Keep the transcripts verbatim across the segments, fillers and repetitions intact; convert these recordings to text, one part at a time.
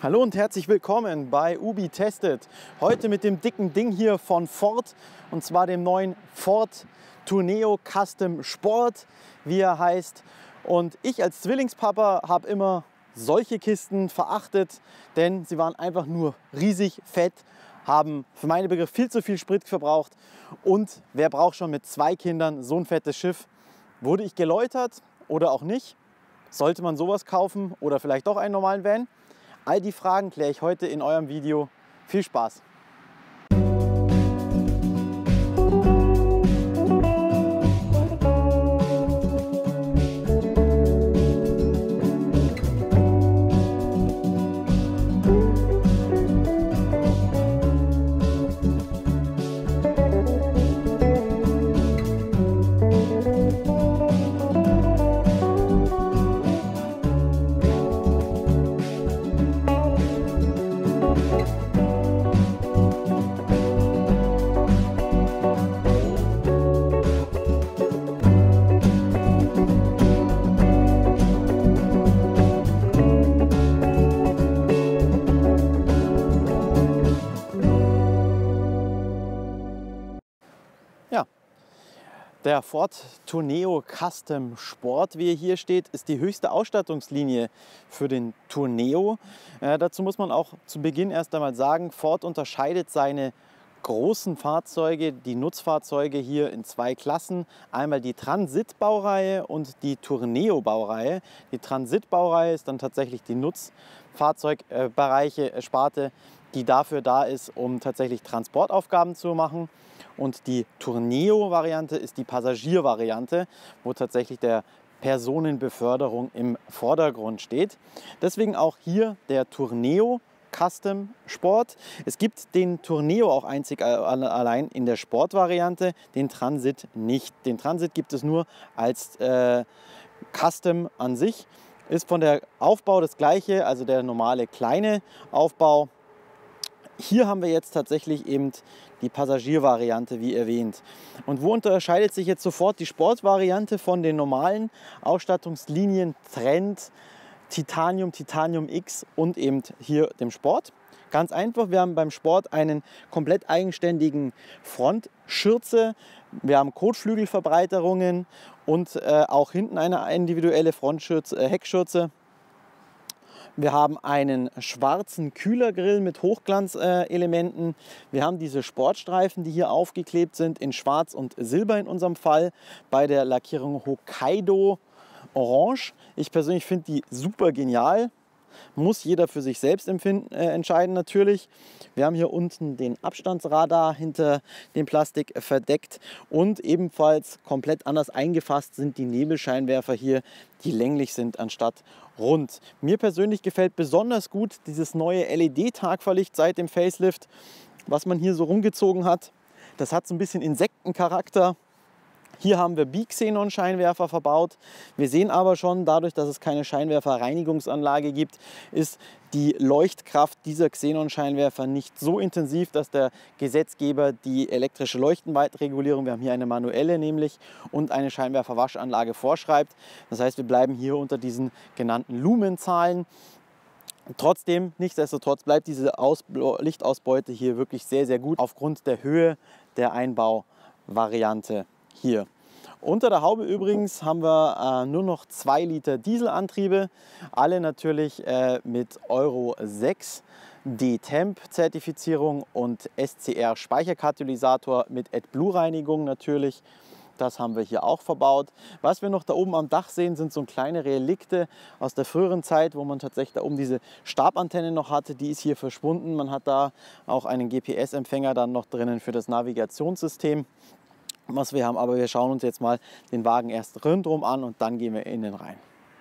Hallo und herzlich willkommen bei Ubi Testet. Heute mit dem dicken Ding hier von Ford und zwar dem neuen Ford Tourneo Custom Sport, wie er heißt. Und ich als Zwillingspapa habe immer solche Kisten verachtet, denn sie waren einfach nur riesig fett, haben für meine Begriffe viel zu viel Sprit verbraucht und wer braucht schon mit zwei Kindern so ein fettes Schiff? Wurde ich geläutert oder auch nicht? Sollte man sowas kaufen oder vielleicht doch einen normalen Van? All die Fragen kläre ich heute in eurem Video. Viel Spaß! Der Ford Tourneo Custom Sport, wie er hier steht, ist die höchste Ausstattungslinie für den Tourneo. Äh, dazu muss man auch zu Beginn erst einmal sagen, Ford unterscheidet seine großen Fahrzeuge, die Nutzfahrzeuge hier in zwei Klassen. Einmal die Transit-Baureihe und die Tourneo-Baureihe. Die Transit-Baureihe ist dann tatsächlich die Nutzfahrzeugbereiche, äh, Sparte, die dafür da ist, um tatsächlich Transportaufgaben zu machen. Und die Tourneo-Variante ist die Passagiervariante, wo tatsächlich der Personenbeförderung im Vordergrund steht. Deswegen auch hier der Tourneo Custom Sport. Es gibt den Tourneo auch einzig allein in der Sportvariante, den Transit nicht. Den Transit gibt es nur als äh, Custom an sich. Ist von der Aufbau das gleiche, also der normale kleine Aufbau. Hier haben wir jetzt tatsächlich eben die Passagiervariante, wie erwähnt. Und wo unterscheidet sich jetzt sofort die Sportvariante von den normalen Ausstattungslinien Trend, Titanium, Titanium X und eben hier dem Sport? Ganz einfach, wir haben beim Sport einen komplett eigenständigen Frontschürze, wir haben Kotflügelverbreiterungen und äh, auch hinten eine individuelle Frontschürze, äh, Heckschürze. Wir haben einen schwarzen Kühlergrill mit Hochglanzelementen. Wir haben diese Sportstreifen, die hier aufgeklebt sind, in Schwarz und Silber in unserem Fall. Bei der Lackierung Hokkaido Orange. Ich persönlich finde die super genial. Muss jeder für sich selbst empfinden, äh, entscheiden natürlich. Wir haben hier unten den Abstandsradar hinter dem Plastik verdeckt und ebenfalls komplett anders eingefasst sind die Nebelscheinwerfer hier, die länglich sind anstatt rund. Mir persönlich gefällt besonders gut dieses neue L E D-Tagfahrlicht seit dem Facelift, was man hier so rumgezogen hat. Das hat so ein bisschen Insektencharakter. Hier haben wir Bi-Xenon-Scheinwerfer verbaut. Wir sehen aber schon, dadurch, dass es keine Scheinwerferreinigungsanlage gibt, ist die Leuchtkraft dieser Xenon-Scheinwerfer nicht so intensiv, dass der Gesetzgeber die elektrische Leuchtenweitregulierung, wir haben hier eine manuelle nämlich, und eine Scheinwerferwaschanlage vorschreibt. Das heißt, wir bleiben hier unter diesen genannten Lumenzahlen. Trotzdem, nichtsdestotrotz bleibt diese Aus- Lichtausbeute hier wirklich sehr, sehr gut aufgrund der Höhe der Einbauvariante. Hier. Unter der Haube übrigens haben wir äh, nur noch zwei Liter Dieselantriebe, alle natürlich äh, mit Euro sechs D Temp Zertifizierung und S C R Speicherkatalysator mit AdBlue-Reinigung natürlich. Das haben wir hier auch verbaut. Was wir noch da oben am Dach sehen, sind so kleine Relikte aus der früheren Zeit, wo man tatsächlich da oben diese Stabantenne noch hatte. Die ist hier verschwunden. Man hat da auch einen G P S-Empfänger dann noch drinnen für das Navigationssystem, was wir haben. Aber wir schauen uns jetzt mal den Wagen erst rundherum an und dann gehen wir innen rein.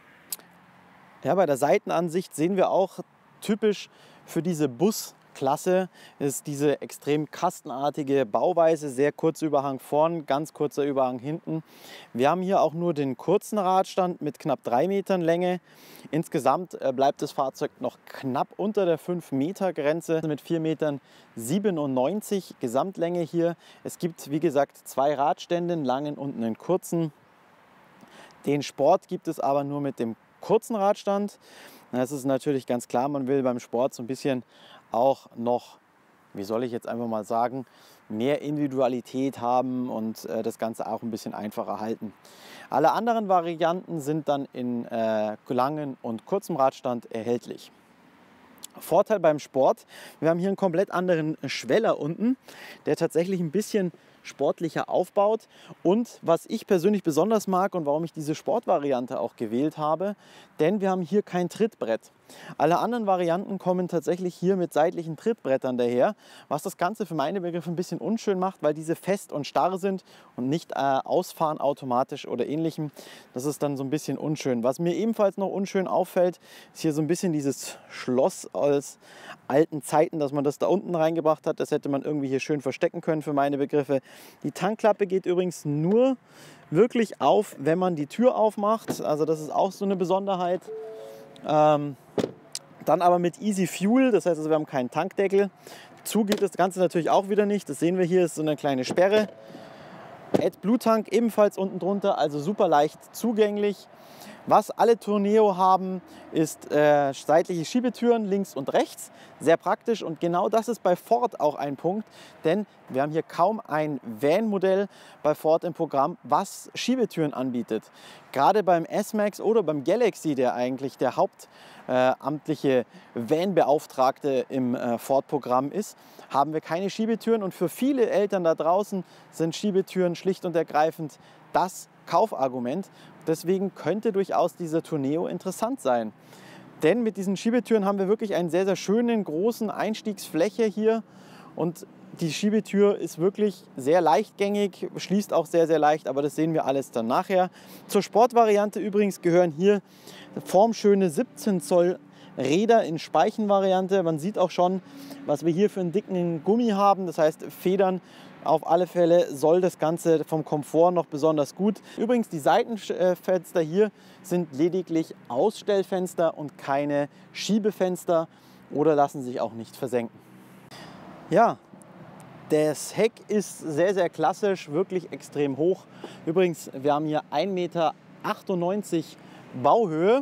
Ja, bei der Seitenansicht sehen wir auch typisch für diese Busklasse ist diese extrem kastenartige Bauweise, sehr kurzer Überhang vorn, ganz kurzer Überhang hinten. Wir haben hier auch nur den kurzen Radstand mit knapp drei Metern Länge. Insgesamt bleibt das Fahrzeug noch knapp unter der fünf Meter Grenze mit vier Metern siebenundneunzig Gesamtlänge hier. Es gibt, wie gesagt, zwei Radstände, einen langen und einen kurzen. Den Sport gibt es aber nur mit dem kurzen Radstand. Das ist natürlich ganz klar, man will beim Sport so ein bisschen auch noch, wie soll ich jetzt einfach mal sagen, mehr Individualität haben und äh, das Ganze auch ein bisschen einfacher halten. Alle anderen Varianten sind dann in äh, langen und kurzem Radstand erhältlich. Vorteil beim Sport, wir haben hier einen komplett anderen Schweller unten, der tatsächlich ein bisschen sportlicher aufbaut. Und was ich persönlich besonders mag und warum ich diese Sportvariante auch gewählt habe, denn wir haben hier kein Trittbrett. Alle anderen Varianten kommen tatsächlich hier mit seitlichen Trittbrettern daher, was das Ganze für meine Begriffe ein bisschen unschön macht, weil diese fest und starr sind und nicht äh, ausfahren automatisch oder ähnlichem. Das ist dann so ein bisschen unschön. Was mir ebenfalls noch unschön auffällt, ist hier so ein bisschen dieses Schloss aus alten Zeiten, dass man das da unten reingebracht hat. Das hätte man irgendwie hier schön verstecken können für meine Begriffe. Die Tankklappe geht übrigens nur wirklich auf, wenn man die Tür aufmacht. Also das ist auch so eine Besonderheit. Ähm, dann aber mit Easy Fuel, das heißt, also wir haben keinen Tankdeckel. Zu geht das Ganze natürlich auch wieder nicht. Das sehen wir hier, ist so eine kleine Sperre. AdBlue Tank ebenfalls unten drunter, also super leicht zugänglich. Was alle Tourneo haben, ist äh, seitliche Schiebetüren links und rechts. Sehr praktisch und genau das ist bei Ford auch ein Punkt, denn wir haben hier kaum ein Van-Modell bei Ford im Programm, was Schiebetüren anbietet. Gerade beim S-Max oder beim Galaxy, der eigentlich der hauptamtliche äh, Van-Beauftragte im äh, Ford-Programm ist, haben wir keine Schiebetüren und für viele Eltern da draußen sind Schiebetüren schlicht und ergreifend das Kaufargument. Deswegen könnte durchaus dieser Tourneo interessant sein. Denn mit diesen Schiebetüren haben wir wirklich einen sehr, sehr schönen, großen Einstiegsfläche hier. Und die Schiebetür ist wirklich sehr leichtgängig, schließt auch sehr, sehr leicht, aber das sehen wir alles dann nachher. Zur Sportvariante übrigens gehören hier formschöne siebzehn Zoll Räder in Speichenvariante. Man sieht auch schon, was wir hier für einen dicken Gummi haben, das heißt Federn. Auf alle Fälle soll das Ganze vom Komfort noch besonders gut. Übrigens, die Seitenfenster hier sind lediglich Ausstellfenster und keine Schiebefenster oder lassen sich auch nicht versenken. Ja, das Heck ist sehr, sehr klassisch, wirklich extrem hoch. Übrigens, wir haben hier ein Meter achtundneunzig Bauhöhe.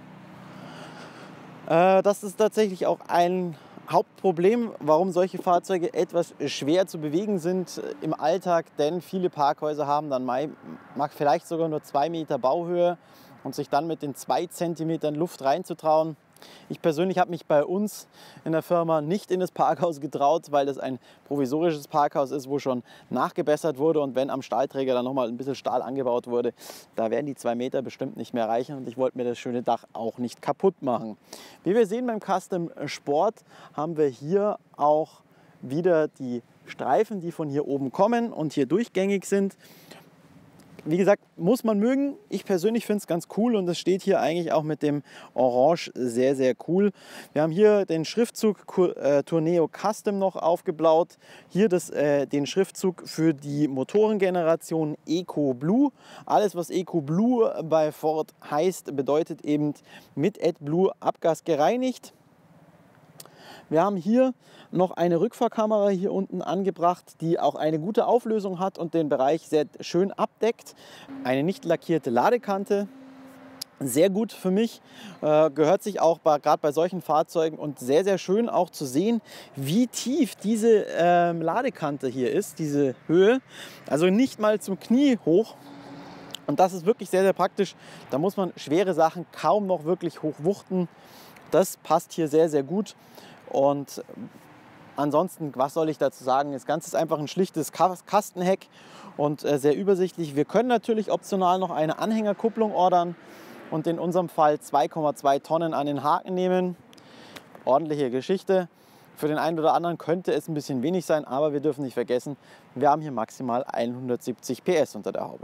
Das ist tatsächlich auch ein Hauptproblem, warum solche Fahrzeuge etwas schwer zu bewegen sind im Alltag, denn viele Parkhäuser haben dann vielleicht sogar nur zwei Meter Bauhöhe und sich dann mit den zwei Zentimetern Luft reinzutrauen. Ich persönlich habe mich bei uns in der Firma nicht in das Parkhaus getraut, weil das ein provisorisches Parkhaus ist, wo schon nachgebessert wurde und wenn am Stahlträger dann nochmal ein bisschen Stahl angebaut wurde, da werden die zwei Meter bestimmt nicht mehr reichen und ich wollte mir das schöne Dach auch nicht kaputt machen. Wie wir sehen beim Custom Sport haben wir hier auch wieder die Streifen, die von hier oben kommen und hier durchgängig sind. Wie gesagt, muss man mögen. Ich persönlich finde es ganz cool und es steht hier eigentlich auch mit dem Orange sehr, sehr cool. Wir haben hier den Schriftzug äh, Tourneo Custom noch aufgeblaut. Hier das, äh, den Schriftzug für die Motorengeneration EcoBlue. Alles, was EcoBlue bei Ford heißt, bedeutet eben mit AdBlue abgasgereinigt. Wir haben hier noch eine Rückfahrkamera hier unten angebracht, die auch eine gute Auflösung hat und den Bereich sehr schön abdeckt. Eine nicht lackierte Ladekante, sehr gut für mich, äh, gehört sich auch gerade bei solchen Fahrzeugen und sehr, sehr schön auch zu sehen, wie tief diese äh, Ladekante hier ist, diese Höhe. Also nicht mal zum Knie hoch. Und das ist wirklich sehr, sehr praktisch. Da muss man schwere Sachen kaum noch wirklich hochwuchten. Das passt hier sehr, sehr gut. Und ansonsten, was soll ich dazu sagen? Das Ganze ist einfach ein schlichtes Kastenheck und sehr übersichtlich. Wir können natürlich optional noch eine Anhängerkupplung ordern und in unserem Fall zwei Komma zwei Tonnen an den Haken nehmen. Ordentliche Geschichte. Für den einen oder anderen könnte es ein bisschen wenig sein, aber wir dürfen nicht vergessen, wir haben hier maximal hundertsiebzig P S unter der Haube.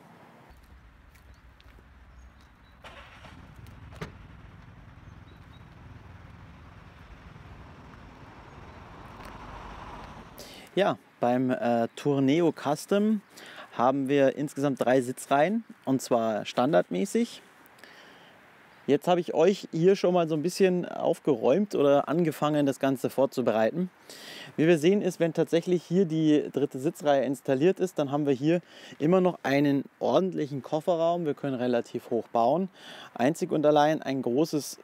Ja, beim äh, Tourneo Custom haben wir insgesamt drei Sitzreihen und zwar standardmäßig. Jetzt habe ich euch hier schon mal so ein bisschen aufgeräumt oder angefangen, das Ganze vorzubereiten. Wie wir sehen ist, wenn tatsächlich hier die dritte Sitzreihe installiert ist, dann haben wir hier immer noch einen ordentlichen Kofferraum. Wir können relativ hoch bauen. Einzig und allein ein großes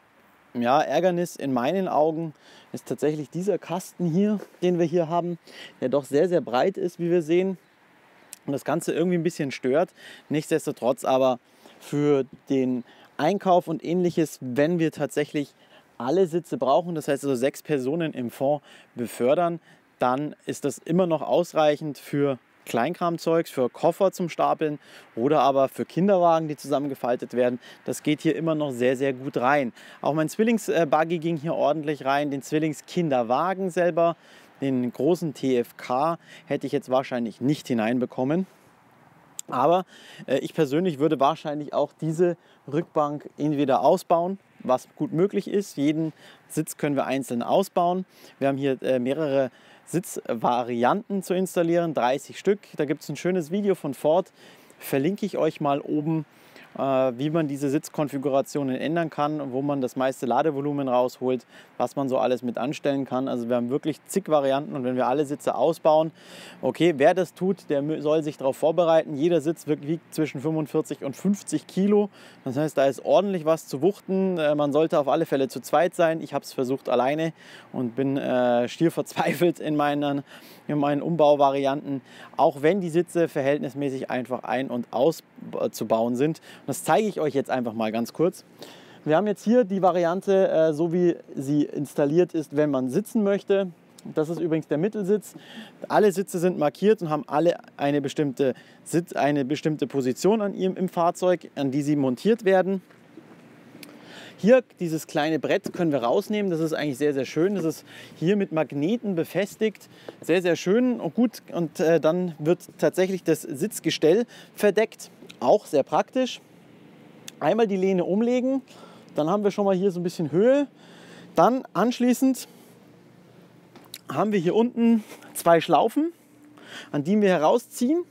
ja, Ärgernis in meinen Augen ist tatsächlich dieser Kasten hier, den wir hier haben, der doch sehr, sehr breit ist, wie wir sehen. Und das Ganze irgendwie ein bisschen stört. Nichtsdestotrotz aber für den Einkauf und ähnliches, wenn wir tatsächlich alle Sitze brauchen, das heißt also sechs Personen im Fond befördern, dann ist das immer noch ausreichend für Kleinkramzeugs, für Koffer zum Stapeln oder aber für Kinderwagen, die zusammengefaltet werden. Das geht hier immer noch sehr, sehr gut rein. Auch mein Zwillingsbuggy ging hier ordentlich rein. Den Zwillingskinderwagen selber, den großen T F K, hätte ich jetzt wahrscheinlich nicht hineinbekommen. Aber äh, ich persönlich würde wahrscheinlich auch diese Rückbank entweder ausbauen, was gut möglich ist. Jeden Sitz können wir einzeln ausbauen. Wir haben hier äh, mehrere Sitzvarianten zu installieren, dreißig Stück. Da gibt es ein schönes Video von Ford, verlinke ich euch mal oben, äh, wie man diese Sitzkonfigurationen ändern kann, wo man das meiste Ladevolumen rausholt, was man so alles mit anstellen kann. Also wir haben wirklich zig Varianten und wenn wir alle Sitze ausbauen, okay, wer das tut, der soll sich darauf vorbereiten. Jeder Sitz wiegt zwischen fünfundvierzig und fünfzig Kilo. Das heißt, da ist ordentlich was zu wuchten. Äh, man sollte auf alle Fälle zu zweit sein. Ich habe es versucht alleine und bin äh, stier verzweifelt in meinen, in meinen Umbauvarianten, auch wenn die Sitze verhältnismäßig einfach ein- und auszubauen sind. Und das zeige ich euch jetzt einfach mal ganz kurz. Wir haben jetzt hier die Variante, äh, so wie sie installiert ist, wenn man sitzen möchte. Das ist übrigens der Mittelsitz. Alle Sitze sind markiert und haben alle eine bestimmte, Sitz, eine bestimmte Position an ihrem, im Fahrzeug, an die sie montiert werden. Hier, dieses kleine Brett können wir rausnehmen. Das ist eigentlich sehr, sehr schön. Das ist hier mit Magneten befestigt. Sehr, sehr schön und gut. Und äh, dann wird tatsächlich das Sitzgestell verdeckt. Auch sehr praktisch. Einmal die Lehne umlegen. Dann haben wir schon mal hier so ein bisschen Höhe. Dann anschließend haben wir hier unten zwei Schlaufen, an die wir herausziehen.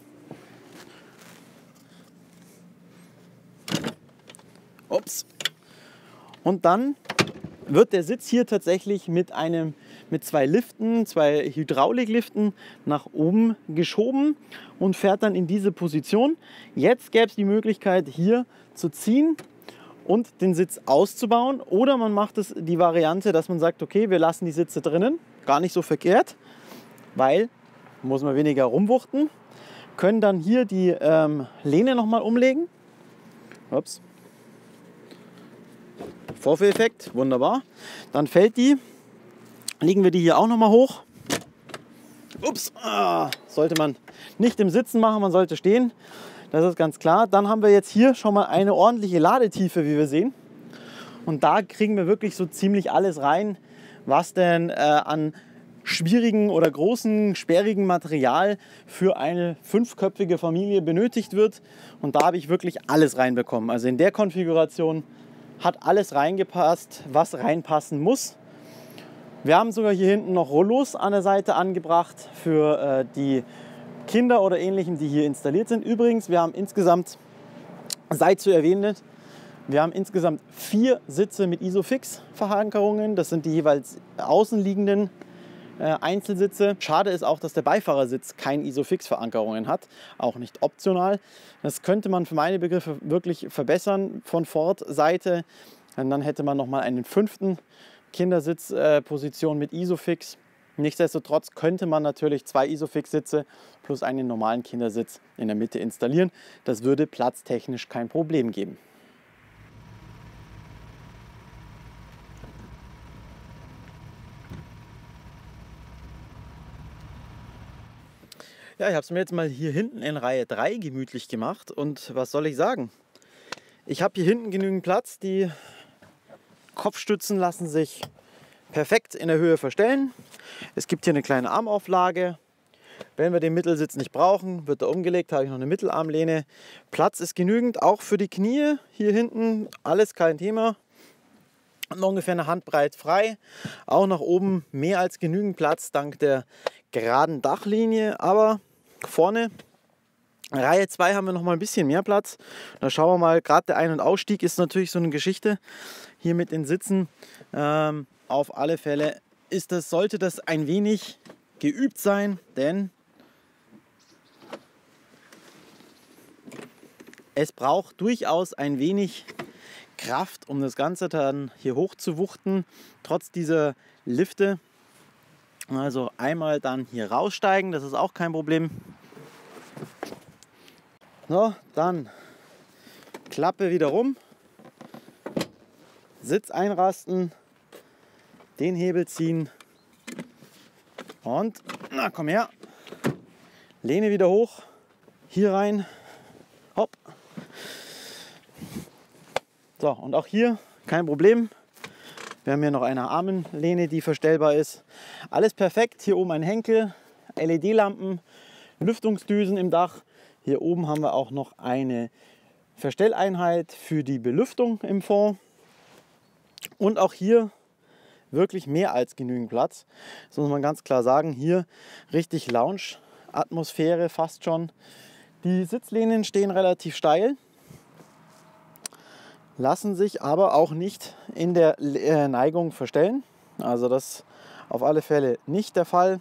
Ups. Und dann wird der Sitz hier tatsächlich mit, einem, mit zwei Liften, zwei Hydraulikliften nach oben geschoben und fährt dann in diese Position. Jetzt gäbe es die Möglichkeit, hier zu ziehen und den Sitz auszubauen. Oder man macht es die Variante, dass man sagt, okay, wir lassen die Sitze drinnen. Gar nicht so verkehrt, weil muss man weniger rumwuchten. Können dann hier die ähm, Lehne nochmal umlegen. Ups. Vorführeffekt, wunderbar. Dann fällt die. Legen wir die hier auch nochmal hoch. Ups, ah, sollte man nicht im Sitzen machen, man sollte stehen. Das ist ganz klar. Dann haben wir jetzt hier schon mal eine ordentliche Ladetiefe, wie wir sehen. Und da kriegen wir wirklich so ziemlich alles rein, was denn äh, an schwierigen oder großen, sperrigen Material für eine fünfköpfige Familie benötigt wird. Und da habe ich wirklich alles reinbekommen. Also in der Konfiguration hat alles reingepasst, was reinpassen muss. Wir haben sogar hier hinten noch Rollos an der Seite angebracht für äh, die Kinder oder Ähnlichem, die hier installiert sind. Übrigens, wir haben insgesamt, sei zu erwähnen, wir haben insgesamt vier Sitze mit Isofix-Verankerungen. Das sind die jeweils außenliegenden äh, Einzelsitze. Schade ist auch, dass der Beifahrersitz keine Isofix-Verankerungen hat, auch nicht optional. Das könnte man für meine Begriffe wirklich verbessern von Ford-Seite. Und dann hätte man noch mal einen fünften Kindersitzposition äh, mit Isofix. Nichtsdestotrotz könnte man natürlich zwei Isofix-Sitze plus einen normalen Kindersitz in der Mitte installieren. Das würde platztechnisch kein Problem geben. Ja, ich habe es mir jetzt mal hier hinten in Reihe drei gemütlich gemacht und was soll ich sagen? Ich habe hier hinten genügend Platz, die Kopfstützen lassen sich perfekt in der Höhe verstellen. Es gibt hier eine kleine Armauflage. Wenn wir den Mittelsitz nicht brauchen, wird er umgelegt, habe ich noch eine Mittelarmlehne. Platz ist genügend, auch für die Knie hier hinten, alles kein Thema. Noch ungefähr eine Handbreit frei. Auch nach oben mehr als genügend Platz dank der geraden Dachlinie. Aber vorne, Reihe zwei, haben wir noch mal ein bisschen mehr Platz. Da schauen wir mal, gerade der Ein- und Ausstieg ist natürlich so eine Geschichte. Hier mit den Sitzen. Ähm, auf alle Fälle ist das, sollte das ein wenig geübt sein, denn es braucht durchaus ein wenig Kraft, um das Ganze dann hier hoch zu wuchten, trotz dieser Lifte. Also einmal dann hier raussteigen, das ist auch kein Problem. So, dann Klappe wieder rum, Sitz einrasten, den Hebel ziehen und, na komm her, Lehne wieder hoch, hier rein, hopp. So, und auch hier kein Problem. Wir haben hier noch eine Armenlehne, die verstellbar ist. Alles perfekt. Hier oben ein Henkel, L E D-Lampen, Lüftungsdüsen im Dach. Hier oben haben wir auch noch eine Verstelleinheit für die Belüftung im Fond. Und auch hier wirklich mehr als genügend Platz. Das muss man ganz klar sagen. Hier richtig Lounge-Atmosphäre fast schon. Die Sitzlehnen stehen relativ steil, lassen sich aber auch nicht in der Neigung verstellen. Also das auf alle Fälle nicht der Fall.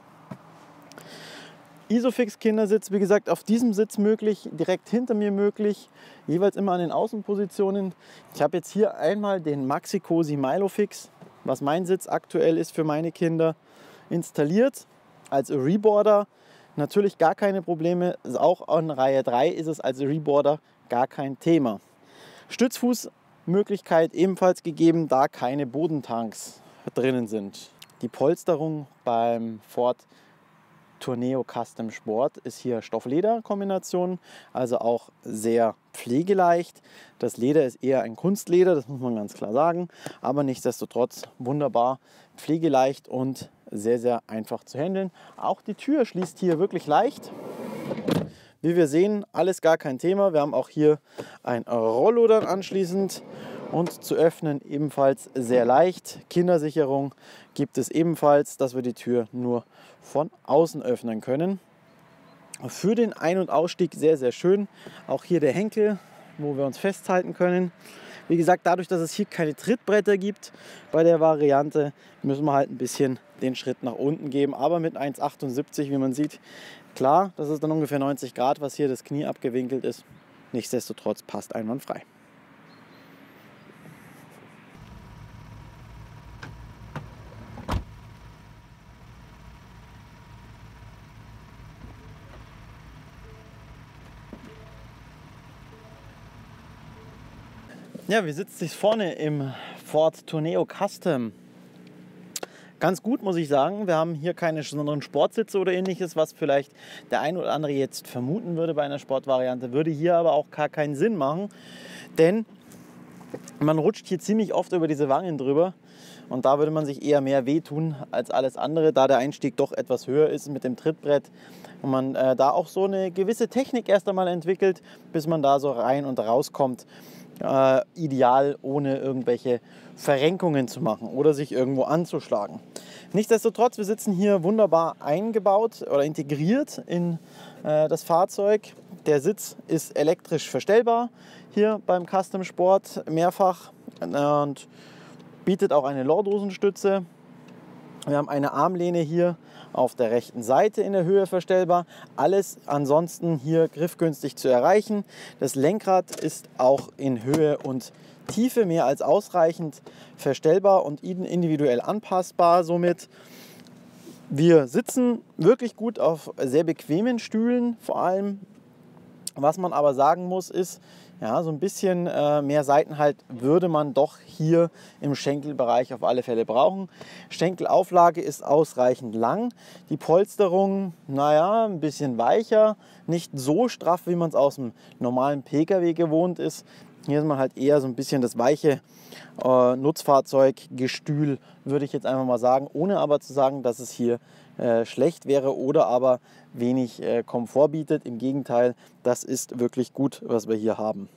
Isofix Kindersitz, wie gesagt, auf diesem Sitz möglich, direkt hinter mir möglich, jeweils immer an den Außenpositionen. Ich habe jetzt hier einmal den Maxi Cosi Milofix, was mein Sitz aktuell ist für meine Kinder, installiert als Reboarder. Natürlich gar keine Probleme, auch an Reihe drei ist es als Reboarder gar kein Thema. Stützfußmöglichkeit ebenfalls gegeben, da keine Bodentanks drinnen sind. Die Polsterung beim Ford Tourneo Custom Sport ist hier Stoff-Leder-Kombination, also auch sehr pflegeleicht. Das Leder ist eher ein Kunstleder, das muss man ganz klar sagen, aber nichtsdestotrotz wunderbar pflegeleicht und sehr, sehr einfach zu handeln. Auch die Tür schließt hier wirklich leicht. Wie wir sehen, alles gar kein Thema. Wir haben auch hier ein Rollo dann anschließend und zu öffnen ebenfalls sehr leicht. Kindersicherung gibt es ebenfalls, dass wir die Tür nur von außen öffnen können. Für den Ein- und Ausstieg sehr, sehr schön. Auch hier der Henkel, wo wir uns festhalten können. Wie gesagt, dadurch, dass es hier keine Trittbretter gibt bei der Variante, müssen wir halt ein bisschen den Schritt nach unten geben. Aber mit eins Komma achtundsiebzig, wie man sieht, klar, das ist dann ungefähr neunzig Grad, was hier das Knie abgewinkelt ist. Nichtsdestotrotz passt einwandfrei. Ja, wie sitzt sich vorne im Ford Tourneo Custom? Ganz gut, muss ich sagen. Wir haben hier keine besonderen Sportsitze oder ähnliches, was vielleicht der ein oder andere jetzt vermuten würde bei einer Sportvariante. Würde hier aber auch gar keinen Sinn machen, denn man rutscht hier ziemlich oft über diese Wangen drüber und da würde man sich eher mehr wehtun als alles andere, da der Einstieg doch etwas höher ist mit dem Trittbrett und man äh, da auch so eine gewisse Technik erst einmal entwickelt, bis man da so rein und rauskommt. Äh, ideal, ohne irgendwelche Verrenkungen zu machen oder sich irgendwo anzuschlagen. Nichtsdestotrotz, wir sitzen hier wunderbar eingebaut oder integriert in äh, das Fahrzeug. Der Sitz ist elektrisch verstellbar hier beim Custom Sport mehrfach und bietet auch eine Lordosenstütze. Wir haben eine Armlehne hier auf der rechten Seite in der Höhe verstellbar. Alles ansonsten hier griffgünstig zu erreichen. Das Lenkrad ist auch in Höhe und Tiefe mehr als ausreichend verstellbar und individuell anpassbar somit. Wir sitzen wirklich gut auf sehr bequemen Stühlen vor allem. Was man aber sagen muss ist, ja, so ein bisschen äh, mehr Seitenhalt würde man doch hier im Schenkelbereich auf alle Fälle brauchen. Schenkelauflage ist ausreichend lang. Die Polsterung, naja, ein bisschen weicher, nicht so straff, wie man es aus dem normalen P K W gewohnt ist. Hier ist man halt eher so ein bisschen das weiche äh, Nutzfahrzeuggestühl, würde ich jetzt einfach mal sagen, ohne aber zu sagen, dass es hier äh, schlecht wäre oder aber wenig äh, Komfort bietet. Im Gegenteil, das ist wirklich gut, was wir hier haben.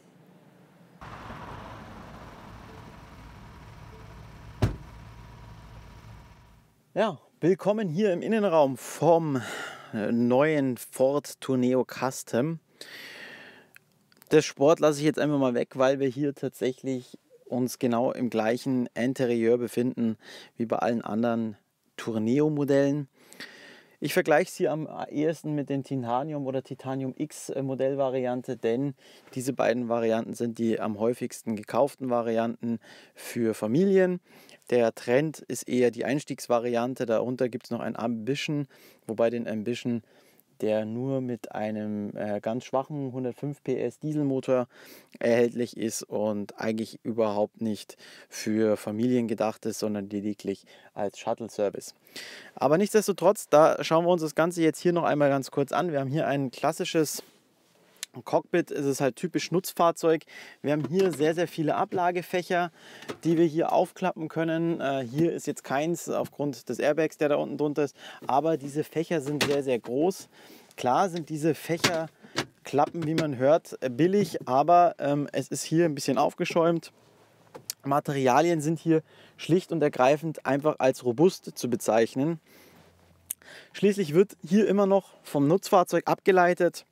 Ja, willkommen hier im Innenraum vom äh, neuen Ford Tourneo Custom. Das Sport lasse ich jetzt einfach mal weg, weil wir hier tatsächlich uns genau im gleichen Interieur befinden wie bei allen anderen Tourneo-Modellen. Ich vergleiche es hier am ehesten mit den Titanium oder Titanium X Modellvariante, denn diese beiden Varianten sind die am häufigsten gekauften Varianten für Familien. Der Trend ist eher die Einstiegsvariante, darunter gibt es noch ein Ambition, wobei den Ambition, der nur mit einem äh, ganz schwachen hundertfünf P S Dieselmotor erhältlich ist und eigentlich überhaupt nicht für Familien gedacht ist, sondern lediglich als Shuttle-Service. Aber nichtsdestotrotz, da schauen wir uns das Ganze jetzt hier noch einmal ganz kurz an. Wir haben hier ein klassisches Cockpit, es ist halt typisch Nutzfahrzeug. Wir haben hier sehr, sehr viele Ablagefächer, die wir hier aufklappen können. Äh, hier ist jetzt keins aufgrund des Airbags, der da unten drunter ist, aber diese Fächer sind sehr, sehr groß. Klar sind diese Fächerklappen, wie man hört, billig, aber ähm, es ist hier ein bisschen aufgeschäumt. Materialien sind hier schlicht und ergreifend einfach als robust zu bezeichnen. Schließlich wird hier immer noch vom Nutzfahrzeug abgeleitet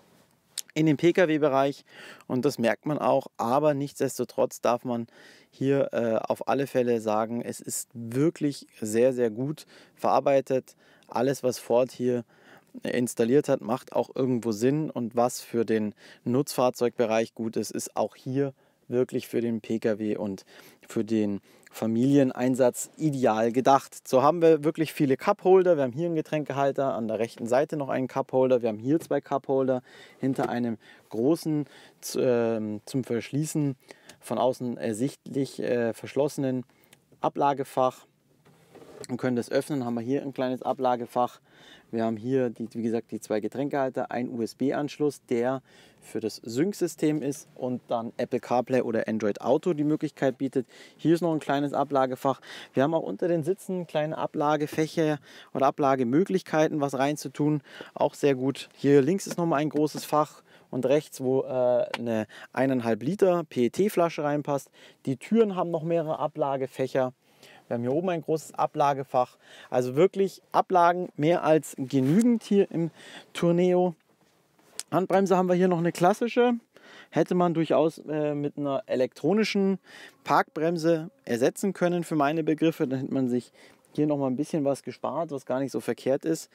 in den Pkw-Bereich und das merkt man auch, aber nichtsdestotrotz darf man hier äh, auf alle Fälle sagen, es ist wirklich sehr, sehr gut verarbeitet. Alles, was Ford hier installiert hat, macht auch irgendwo Sinn und was für den Nutzfahrzeugbereich gut ist, ist auch hier wirklich für den Pkw und für den Familieneinsatz ideal gedacht. So haben wir wirklich viele Cupholder. Wir haben hier einen Getränkehalter, an der rechten Seite noch einen Cupholder. Wir haben hier zwei Cupholder hinter einem großen äh, zum Verschließen von außen ersichtlich äh, verschlossenen Ablagefach und können das öffnen. Haben wir hier ein kleines Ablagefach. Wir haben hier, die, wie gesagt, die zwei Getränkehalter, einen U S B-Anschluss, der für das Sync-System ist und dann Apple CarPlay oder Android Auto die Möglichkeit bietet. Hier ist noch ein kleines Ablagefach. Wir haben auch unter den Sitzen kleine Ablagefächer oder Ablagemöglichkeiten, was reinzutun. Auch sehr gut. Hier links ist nochmal ein großes Fach und rechts, wo äh, eine eineinhalb Liter P E T-Flasche reinpasst. Die Türen haben noch mehrere Ablagefächer. Wir haben hier oben ein großes Ablagefach. Also wirklich Ablagen mehr als genügend hier im Tourneo. Handbremse haben wir hier noch eine klassische. Hätte man durchaus äh, mit einer elektronischen Parkbremse ersetzen können für meine Begriffe. Dann hätte man sich hier noch mal ein bisschen was gespart, was gar nicht so verkehrt ist.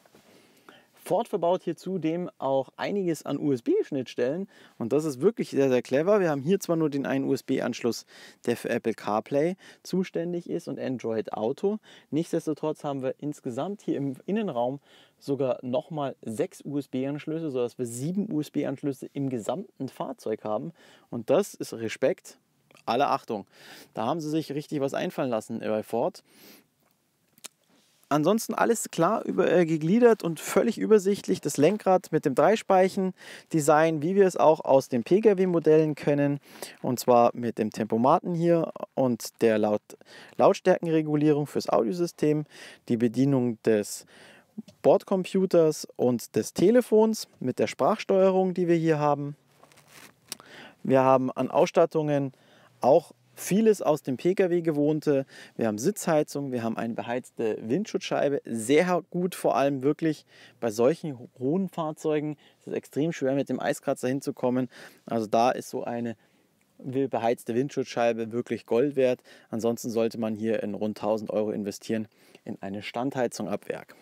Ford verbaut hier zudem auch einiges an U S B-Schnittstellen und das ist wirklich sehr, sehr clever. Wir haben hier zwar nur den einen U S B-Anschluss, der für Apple CarPlay zuständig ist und Android Auto. Nichtsdestotrotz haben wir insgesamt hier im Innenraum sogar nochmal sechs U S B-Anschlüsse, sodass wir sieben U S B-Anschlüsse im gesamten Fahrzeug haben. Und das ist Respekt, alle Achtung. Da haben sie sich richtig was einfallen lassen bei Ford. Ansonsten alles klar über, äh, gegliedert und völlig übersichtlich. Das Lenkrad mit dem Dreispeichen-Design, wie wir es auch aus den Pkw-Modellen kennen. Und zwar mit dem Tempomaten hier und der Laut Lautstärkenregulierung fürs Audiosystem. Die Bedienung des Bordcomputers und des Telefons mit der Sprachsteuerung, die wir hier haben. Wir haben an Ausstattungen auch vieles aus dem Pkw gewohnte. Wir haben Sitzheizung, wir haben eine beheizte Windschutzscheibe. Sehr gut, vor allem wirklich bei solchen hohen Fahrzeugen. Es ist extrem schwer mit dem Eiskratzer hinzukommen. Also da ist so eine beheizte Windschutzscheibe wirklich Gold wert. Ansonsten sollte man hier in rund tausend Euro investieren in eine Standheizung ab Werk.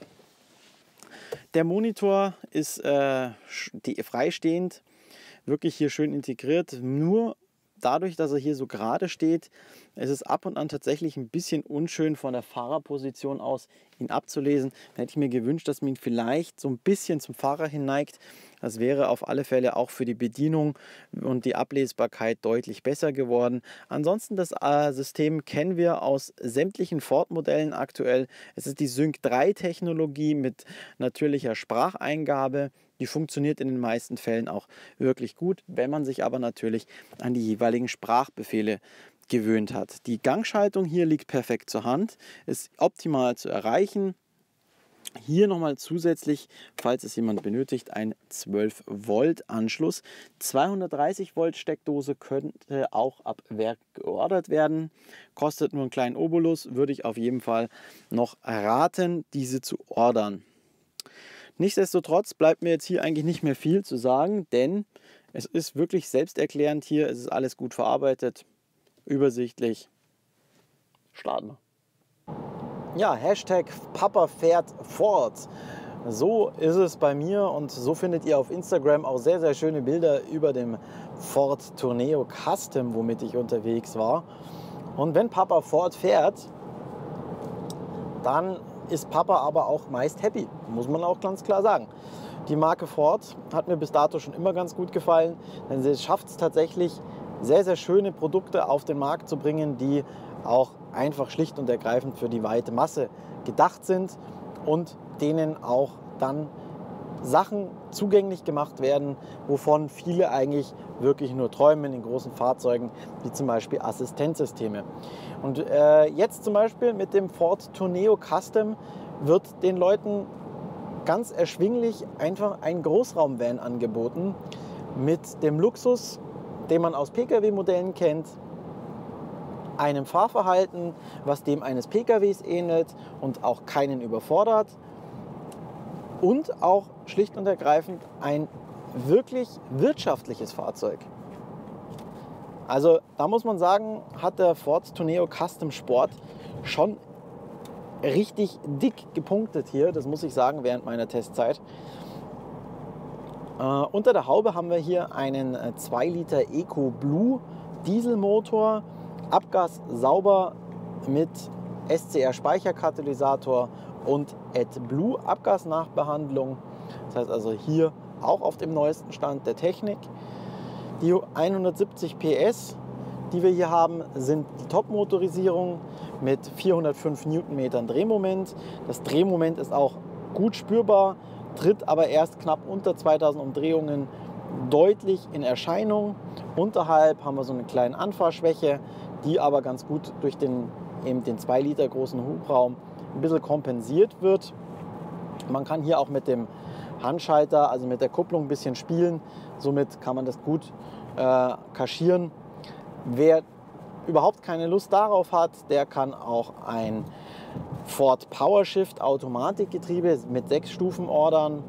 Der Monitor ist äh, freistehend, wirklich hier schön integriert. Nur dadurch, dass er hier so gerade steht, ist es ab und an tatsächlich ein bisschen unschön von der Fahrerposition aus, ihn abzulesen. Da hätte ich mir gewünscht, dass man ihn vielleicht so ein bisschen zum Fahrer hinneigt. Das wäre auf alle Fälle auch für die Bedienung und die Ablesbarkeit deutlich besser geworden. Ansonsten das äh, System kennen wir aus sämtlichen Ford-Modellen aktuell. Es ist die Sync drei Technologie mit natürlicher Spracheingabe. Die funktioniert in den meisten Fällen auch wirklich gut, wenn man sich aber natürlich an die jeweiligen Sprachbefehle gewöhnt hat. Die Gangschaltung hier liegt perfekt zur Hand, ist optimal zu erreichen. Hier nochmal zusätzlich, falls es jemand benötigt, ein zwölf Volt Anschluss. zweihundertdreißig Volt Steckdose könnte auch ab Werk geordert werden. Kostet nur einen kleinen Obolus, würde ich auf jeden Fall noch raten, diese zu ordern. Nichtsdestotrotz bleibt mir jetzt hier eigentlich nicht mehr viel zu sagen, denn es ist wirklich selbsterklärend hier. Es ist alles gut verarbeitet, übersichtlich. Starten wir. Ja, Hashtag Papa fährt Ford. So ist es bei mir und so findet ihr auf Instagram auch sehr, sehr schöne Bilder über dem Ford Tourneo Custom, womit ich unterwegs war. Und wenn Papa Ford fährt, dann ist Papa aber auch meist happy, muss man auch ganz klar sagen. Die Marke Ford hat mir bis dato schon immer ganz gut gefallen, denn sie schafft es tatsächlich, sehr, sehr schöne Produkte auf den Markt zu bringen, die auch einfach schlicht und ergreifend für die weite Masse gedacht sind und denen auch dann Sachen zugänglich gemacht werden, wovon viele eigentlich wirklich nur träumen in großen Fahrzeugen, wie zum Beispiel Assistenzsysteme. Und äh, jetzt zum Beispiel mit dem Ford Tourneo Custom wird den Leuten ganz erschwinglich einfach ein Großraumvan angeboten mit dem Luxus, den man aus Pkw-Modellen kennt, einem Fahrverhalten, was dem eines Pkws ähnelt und auch keinen überfordert und auch schlicht und ergreifend ein wirklich wirtschaftliches Fahrzeug. Also da muss man sagen, hat der Ford Tourneo Custom Sport schon richtig dick gepunktet hier, das muss ich sagen, während meiner Testzeit. Äh, unter der Haube haben wir hier einen zwei Liter EcoBlue Dieselmotor, Abgas sauber mit S C R-Speicherkatalysator und AdBlue Abgasnachbehandlung. Das heißt also hier auch auf dem neuesten Stand der Technik. Die hundertsiebzig P S, die wir hier haben, sind die Top-Motorisierung mit vierhundertfünf Newtonmetern Drehmoment. Das Drehmoment ist auch gut spürbar, tritt aber erst knapp unter zweitausend Umdrehungen deutlich in Erscheinung. Unterhalb haben wir so eine kleine Anfahrschwäche, die aber ganz gut durch den, eben den zwei Liter großen Hubraum ein bisschen kompensiert wird. Man kann hier auch mit dem Handschalter, also mit der Kupplung ein bisschen spielen. Somit kann man das gut äh, kaschieren. Wer überhaupt keine Lust darauf hat, der kann auch ein Ford PowerShift Automatikgetriebe mit sechs Stufen ordern.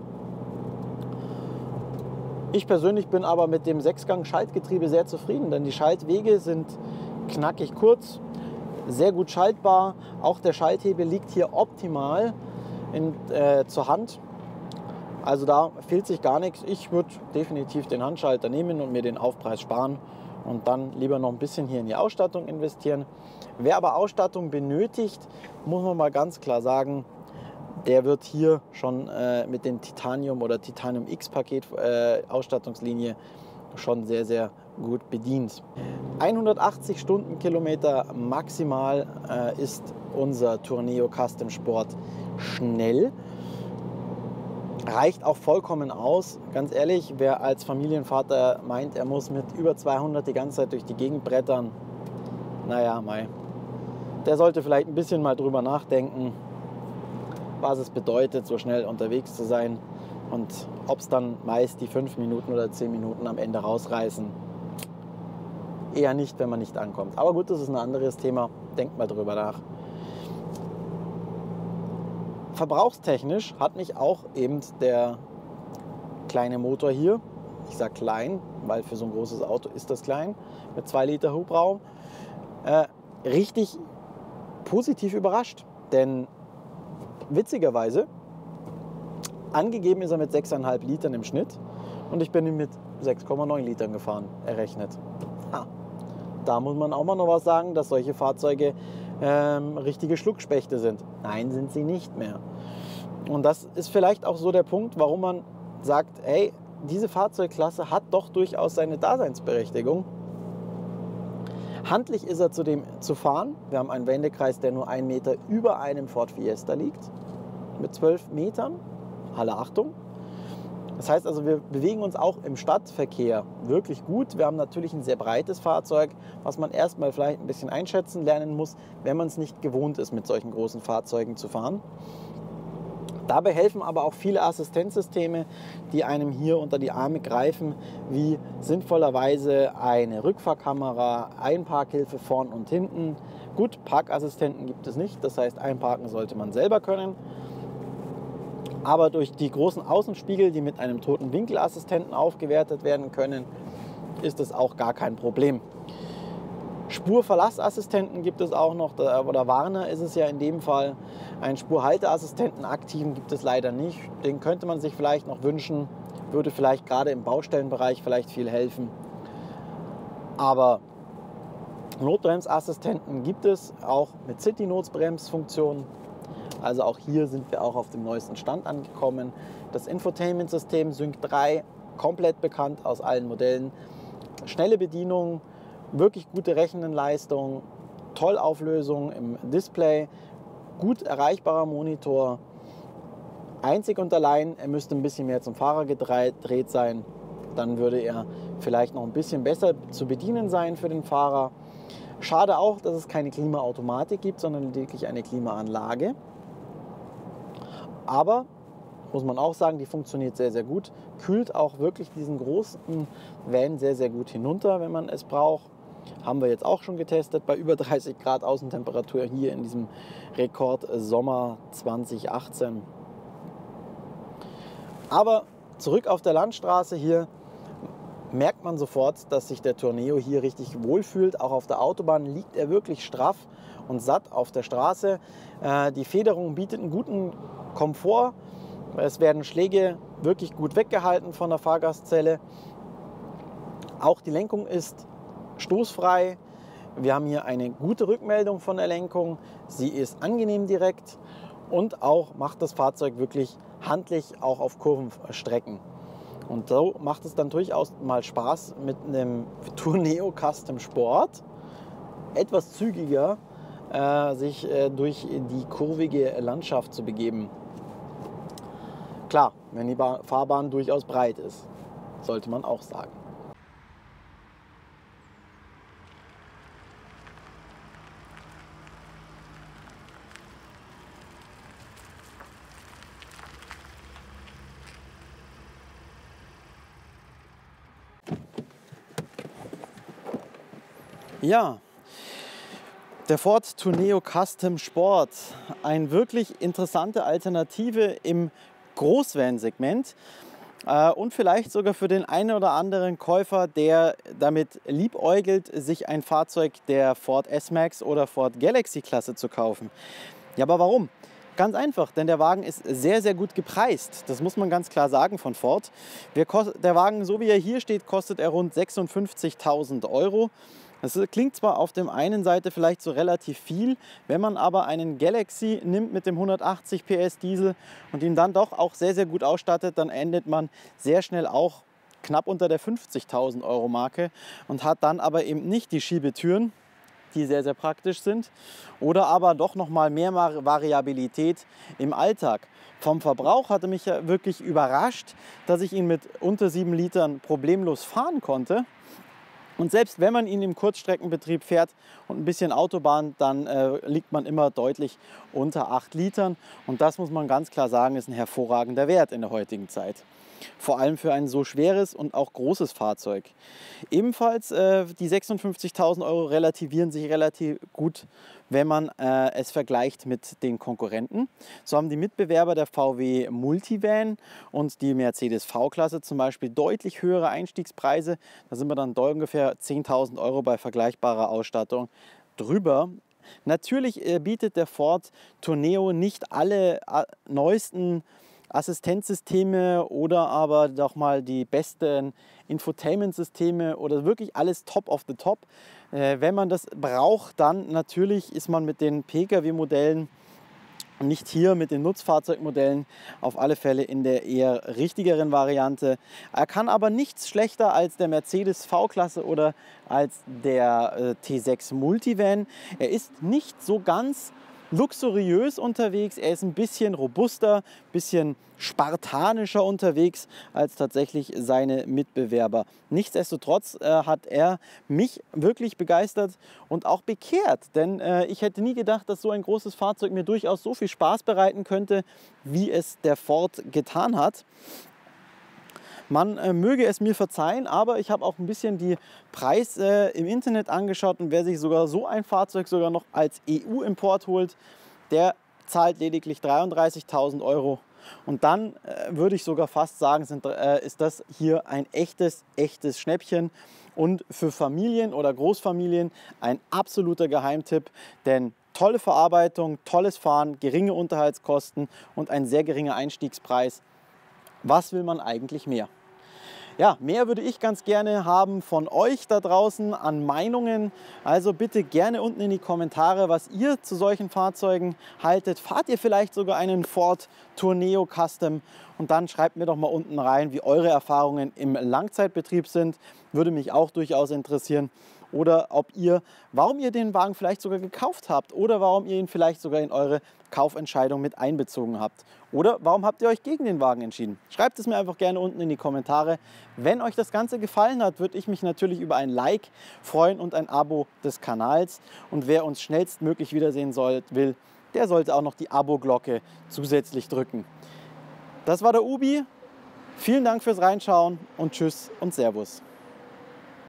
Ich persönlich bin aber mit dem Sechsgang-Schaltgetriebe sehr zufrieden, denn die Schaltwege sind knackig kurz, sehr gut schaltbar. Auch der Schalthebel liegt hier optimal in, äh, zur Hand. Also da fehlt sich gar nichts. Ich würde definitiv den Handschalter nehmen und mir den Aufpreis sparen und dann lieber noch ein bisschen hier in die Ausstattung investieren. Wer aber Ausstattung benötigt, muss man mal ganz klar sagen, der wird hier schon äh, mit dem Titanium oder Titanium X-Paket äh, Ausstattungslinie schon sehr, sehr gut bedient. hundertachtzig Stundenkilometer maximal äh, ist unser Tourneo Custom Sport schnell. Reicht auch vollkommen aus. Ganz ehrlich, wer als Familienvater meint, er muss mit über zweihundert die ganze Zeit durch die Gegend brettern, naja, mei, der sollte vielleicht ein bisschen mal drüber nachdenken, was es bedeutet, so schnell unterwegs zu sein und ob es dann meist die fünf Minuten oder zehn Minuten am Ende rausreißen. Eher nicht, wenn man nicht ankommt. Aber gut, das ist ein anderes Thema. Denkt mal drüber nach. Verbrauchstechnisch hat mich auch eben der kleine Motor hier, ich sage klein, weil für so ein großes Auto ist das klein, mit zwei Liter Hubraum, äh, richtig positiv überrascht. Denn witzigerweise, angegeben ist er mit sechs Komma fünf Litern im Schnitt und ich bin mit sechs Komma neun Litern gefahren, errechnet. Ha. Da muss man auch mal noch was sagen, dass solche Fahrzeuge ähm, richtige Schluckspechte sind. Nein, sind sie nicht mehr. Und das ist vielleicht auch so der Punkt, warum man sagt, hey, diese Fahrzeugklasse hat doch durchaus seine Daseinsberechtigung. Handlich ist er zudem zu fahren. Wir haben einen Wendekreis, der nur einen Meter über einem Ford Fiesta liegt, mit zwölf Metern. Alle Achtung. Das heißt also, wir bewegen uns auch im Stadtverkehr wirklich gut. Wir haben natürlich ein sehr breites Fahrzeug, was man erstmal vielleicht ein bisschen einschätzen lernen muss, wenn man es nicht gewohnt ist, mit solchen großen Fahrzeugen zu fahren. Dabei helfen aber auch viele Assistenzsysteme, die einem hier unter die Arme greifen, wie sinnvollerweise eine Rückfahrkamera, Einparkhilfe vorn und hinten. Gut, Parkassistenten gibt es nicht, das heißt, einparken sollte man selber können. Aber durch die großen Außenspiegel, die mit einem toten Winkelassistenten aufgewertet werden können, ist das auch gar kein Problem. Spurverlassassistenten gibt es auch noch, oder Warner ist es ja in dem Fall. Einen Spurhalteassistenten aktiven gibt es leider nicht. Den könnte man sich vielleicht noch wünschen, würde vielleicht gerade im Baustellenbereich vielleicht viel helfen. Aber Notbremsassistenten gibt es auch mit City-Notbremsfunktion. Also auch hier sind wir auch auf dem neuesten Stand angekommen. Das Infotainment-System Sync drei, komplett bekannt aus allen Modellen. Schnelle Bedienung, wirklich gute Rechenleistung, Tollauflösung im Display, gut erreichbarer Monitor. Einzig und allein, er müsste ein bisschen mehr zum Fahrer gedreht sein. Dann würde er vielleicht noch ein bisschen besser zu bedienen sein für den Fahrer. Schade auch, dass es keine Klimaautomatik gibt, sondern lediglich eine Klimaanlage. Aber, muss man auch sagen, die funktioniert sehr, sehr gut. Kühlt auch wirklich diesen großen Van sehr, sehr gut hinunter, wenn man es braucht. Haben wir jetzt auch schon getestet bei über dreißig Grad Außentemperatur hier in diesem Rekord Sommer zwanzig achtzehn. Aber zurück auf der Landstraße hier merkt man sofort, dass sich der Tourneo hier richtig wohlfühlt. Auch auf der Autobahn liegt er wirklich straff und satt auf der Straße. Die Federung bietet einen guten Komfort. Es werden Schläge wirklich gut weggehalten von der Fahrgastzelle. Auch die Lenkung ist stoßfrei. Wir haben hier eine gute Rückmeldung von der Lenkung. Sie ist angenehm direkt und auch macht das Fahrzeug wirklich handlich, auch auf Kurvenstrecken. Und so macht es dann durchaus mal Spaß, mit einem Tourneo Custom Sport etwas zügiger äh, sich äh, durch die kurvige Landschaft zu begeben. Klar, wenn die ba- Fahrbahn durchaus breit ist, sollte man auch sagen. Ja, der Ford Tourneo Custom Sport, eine wirklich interessante Alternative im Großvan-Segment äh, und vielleicht sogar für den einen oder anderen Käufer, der damit liebäugelt, sich ein Fahrzeug der Ford S-Max oder Ford Galaxy-Klasse zu kaufen. Ja, aber warum? Ganz einfach, denn der Wagen ist sehr, sehr gut gepreist. Das muss man ganz klar sagen von Ford. Der Wagen, so wie er hier steht, kostet er rund sechsundfünfzigtausend Euro. Das klingt zwar auf der einen Seite vielleicht so relativ viel, wenn man aber einen Galaxy nimmt mit dem hundertachtzig P S Diesel und ihn dann doch auch sehr, sehr gut ausstattet, dann endet man sehr schnell auch knapp unter der fünfzigtausend Euro Marke und hat dann aber eben nicht die Schiebetüren, die sehr, sehr praktisch sind, oder aber doch noch mal mehr Variabilität im Alltag. Vom Verbrauch hatte mich ja wirklich überrascht, dass ich ihn mit unter sieben Litern problemlos fahren konnte. Und selbst wenn man ihn im Kurzstreckenbetrieb fährt und ein bisschen Autobahn, dann äh, liegt man immer deutlich unter acht Litern. Und das muss man ganz klar sagen, ist ein hervorragender Wert in der heutigen Zeit. Vor allem für ein so schweres und auch großes Fahrzeug. Ebenfalls äh, die sechsundfünfzigtausend Euro relativieren sich relativ gut, wenn man äh, es vergleicht mit den Konkurrenten. So haben die Mitbewerber der V W Multivan und die Mercedes V-Klasse zum Beispiel deutlich höhere Einstiegspreise. Da sind wir dann ungefähr zehntausend Euro bei vergleichbarer Ausstattung drüber. Natürlich äh, bietet der Ford Tourneo nicht alle äh, neuesten Assistenzsysteme oder aber doch mal die besten Infotainment-Systeme oder wirklich alles top of the top. Äh, wenn man das braucht, dann natürlich ist man mit den Pkw-Modellen, nicht hier mit den Nutzfahrzeugmodellen, auf alle Fälle in der eher richtigeren Variante. Er kann aber nichts schlechter als der Mercedes V-Klasse oder als der äh, T sechs Multivan. Er ist nicht so ganz luxuriös unterwegs, er ist ein bisschen robuster, ein bisschen spartanischer unterwegs als tatsächlich seine Mitbewerber. Nichtsdestotrotz äh, hat er mich wirklich begeistert und auch bekehrt, denn äh, ich hätte nie gedacht, dass so ein großes Fahrzeug mir durchaus so viel Spaß bereiten könnte, wie es der Ford getan hat. Man äh, möge es mir verzeihen, aber ich habe auch ein bisschen die Preise äh, im Internet angeschaut und wer sich sogar so ein Fahrzeug sogar noch als E U-Import holt, der zahlt lediglich dreiunddreißigtausend Euro Und dann äh, würde ich sogar fast sagen, sind, äh, ist das hier ein echtes, echtes Schnäppchen. Und für Familien oder Großfamilien ein absoluter Geheimtipp, denn tolle Verarbeitung, tolles Fahren, geringe Unterhaltskosten und ein sehr geringer Einstiegspreis. Was will man eigentlich mehr? Ja, mehr würde ich ganz gerne haben von euch da draußen an Meinungen. Also bitte gerne unten in die Kommentare, was ihr zu solchen Fahrzeugen haltet. Fahrt ihr vielleicht sogar einen Ford Tourneo Custom? Und dann schreibt mir doch mal unten rein, wie eure Erfahrungen im Langzeitbetrieb sind. Würde mich auch durchaus interessieren. Oder ob ihr, warum ihr den Wagen vielleicht sogar gekauft habt oder warum ihr ihn vielleicht sogar in eure Kaufentscheidung mit einbezogen habt. Oder warum habt ihr euch gegen den Wagen entschieden? Schreibt es mir einfach gerne unten in die Kommentare. Wenn euch das Ganze gefallen hat, würde ich mich natürlich über ein Like freuen und ein Abo des Kanals. Und wer uns schnellstmöglich wiedersehen soll, will, der sollte auch noch die Abo-Glocke zusätzlich drücken. Das war der Ubi. Vielen Dank fürs Reinschauen und tschüss und Servus.